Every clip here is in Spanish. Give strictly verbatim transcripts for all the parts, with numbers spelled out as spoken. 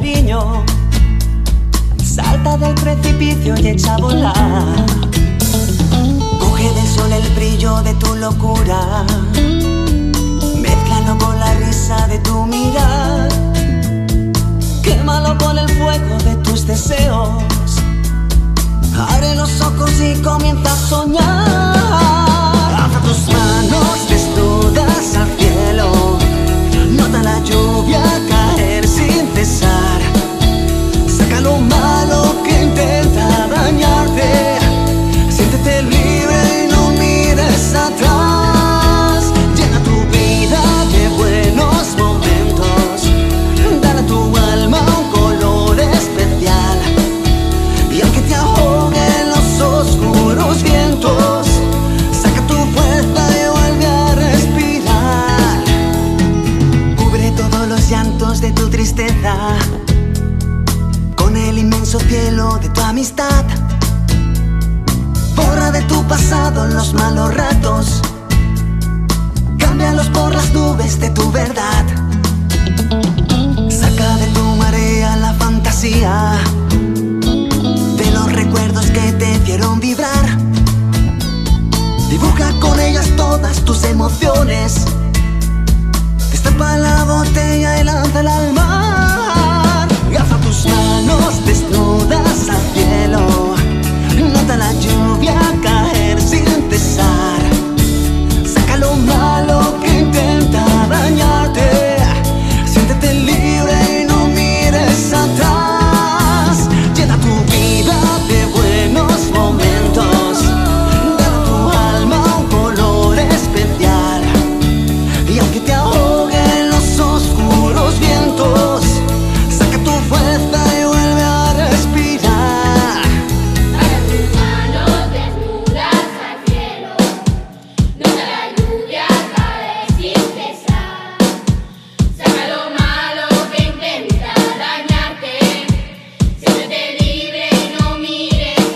cariño, salta del precipicio y echa a volar. Coge del sol el brillo de tu locura, mézclalo con la risa de tu mirar, quémalo con el fuego de tus deseos. Abre los ojos y comienza a soñar. Alza tus manos desnudas al cielo, nota la lluvia caer sin cesar. Saca lo malo que intenta dañarte, siéntete libre y no mires atrás. Llena tu vida de buenos momentos, dale a tu alma un color especial. Y aunque te ahoguen los oscuros vientos, saca tu fuerza y vuelve a respirar. Cubre todos los llantos de tu tristeza con el inmenso cielo de tu amistad. Borra de tu pasado los malos ratos, cámbialos por las nubes de tu verdad. Saca de tu marea la fantasía de los recuerdos que te hicieron vibrar. Dibuja con ellas todas tus emociones, destapa la botella y lánzala al mar. Y alza tus manos desnudas al cielo, nota la lluvia caer sin cesar. Saca lo malo que intenta dañarte, siéntete libre y no mires atrás. Llena tu vida de buenos momentos, dale a tu alma un color especial. Y aunque te ahoguen los oscuros vientos, saca tu fuerza y vuelve a respirar. Saca tus manos desnudas al cielo, nota la lluvia caer sin cesar. Saca lo malo que intenta dañarte, siéntete libre y no mires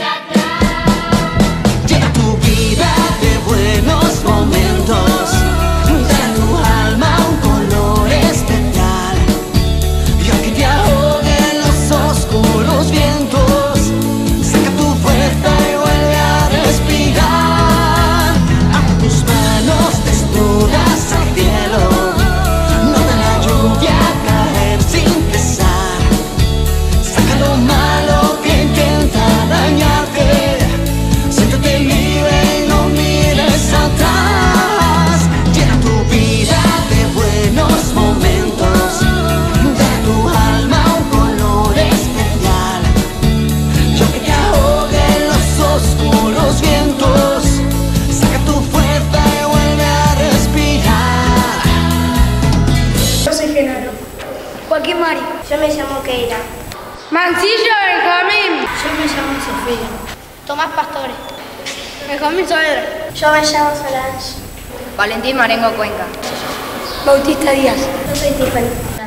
atrás. Llena tu vida de buenos momentos, dale a tu alma un color especial. Y aunque te ahoguen los oscuros vientos, saca tu fuerza y vuelve a respirar. Alza tus manos desnudas al cielo, nota la lluvia caer sin cesar. Saca lo malo que intenta dañarte, siéntete libre y no mires atrás. Llena tu vida de buenos momentos, dale a tu alma un color especial. Y aunque te ahoguen los oscuros vientos, saca tu fuerza y vuelve a respirar. Yo soy Genaro. Joaquín Mari. Yo me llamo Keira. Mancillo Benjamín. Yo me llamo Sofía. Tomás Pastore. Benjamín Saavedra. Yo me llamo Solange. Valentín Marengo Cuenca. Bautista Díaz. Yo soy Tiffany.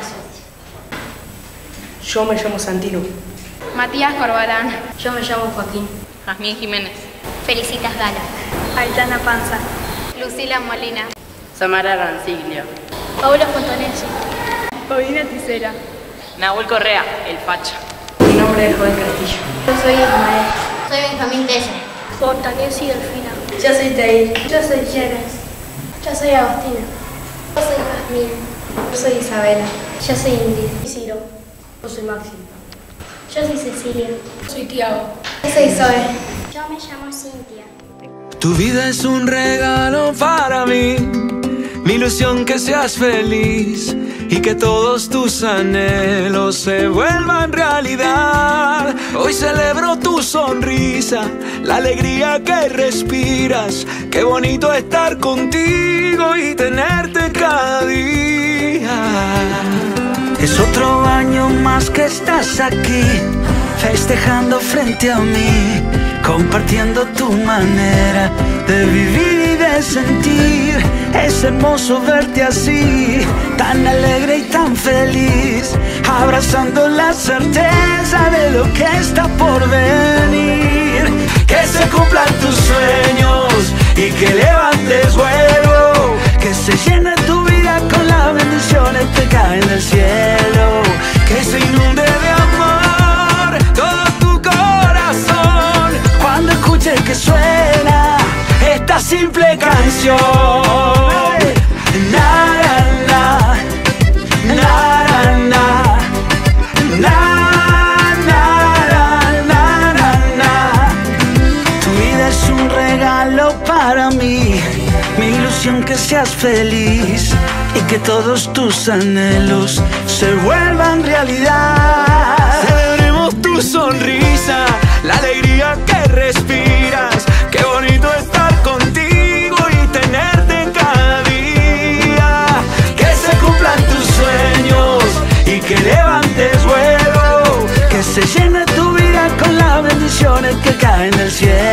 Yo me llamo Santino. Matías Corbalán. Yo me llamo Joaquín. Jazmín Jiménez. Felicitas Gala. Aitana Panza. Lucila Molina. Samara Ranciglio. Paula Fontanesi. Paulina Tisera. Nahuel Correa, el facha. Mi nombre es Joel Castillo. Yo soy Ismael. Soy Benjamín Telle. Fontanesi Delfina. Yo soy Tair. Yo soy Jeres. Yo soy Agostina. Yo soy Jazmín. Yo soy Isabela. Yo soy Ingrid. Y Ciro. Yo soy Máximo. Yo soy Cecilia. Yo soy Tiago. Yo soy Zoe. Yo me llamo Cintia. Tu vida es un regalo para mí, mi ilusión que seas feliz y que todos tus anhelos se vuelvan realidad. Hoy celebro tu sonrisa, la alegría que respiras. Qué bonito estar contigo y tenerte cada día. Es otro año más que estás aquí, festejando frente a mí, compartiendo tu manera de vivir y de sentir. Es hermoso verte así, tan alegre y tan feliz, abrazando la certeza de lo que está por venir. Que se cumplan tus sueños y que levantes vuelo, que se llene tu vida con las bendiciones que caen del cielo, que se inunde bendición. Na, na, na, na, na, na, na, na, na, na. Tu vida es un regalo para mí, mi ilusión que seas feliz y que todos tus anhelos se vuelvan realidad. Celebremos tu sonrisa, la alegría que respiras. Qué bonito estar contigo y tenerte cada día. Que se cumplan tus sueños y que levantes vuelo. Que se llene tu vida con las bendiciones que caen del cielo.